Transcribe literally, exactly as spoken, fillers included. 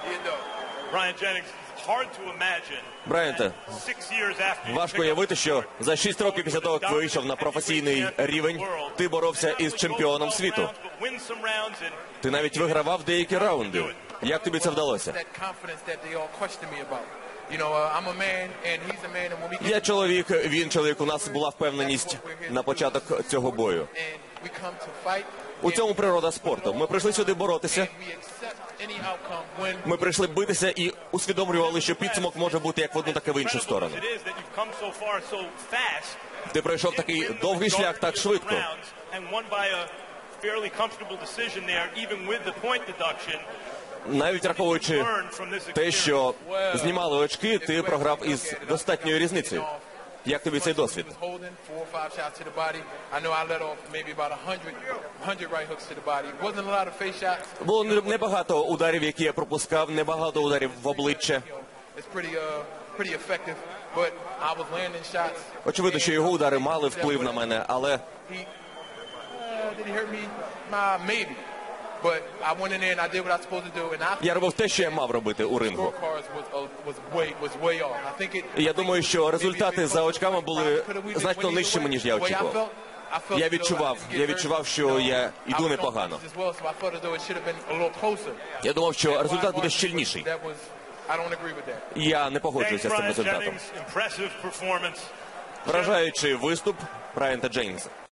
Брайанте, важко уявити, що за шість років після того, як вийшов на професійний рівень, ти боровся із чемпіоном світу. Ти навіть вигравав деякі раунди. Як тобі це вдалося? Я чоловік, він чоловік. У нас була впевненість на початок цього бою. У цьому природа спорту. Ми прийшли сюди боротися. Ми прийшли битися і усвідомлювали, що підсумок може бути як в одну, так і в іншу сторону. Ти пройшов такий довгий шлях так швидко. Навіть враховуючи те, що знімали очки, ти програв із достатньою різницею. Як тобі цей досвід? Було небагато ударів, які я пропускав, небагато ударів в обличчя. Очевидно, що його удари мали вплив на мене, але... Я робив те, що я мав робити у рингу. І я думаю, що результати за очками були значно нижчими, ніж я очікував. Я відчував, я відчував, що я йду непогано. Я думав, що результат буде щільніший. Я не погоджуюся з цим результатом. Вражаючий виступ Брайанта Джеймса.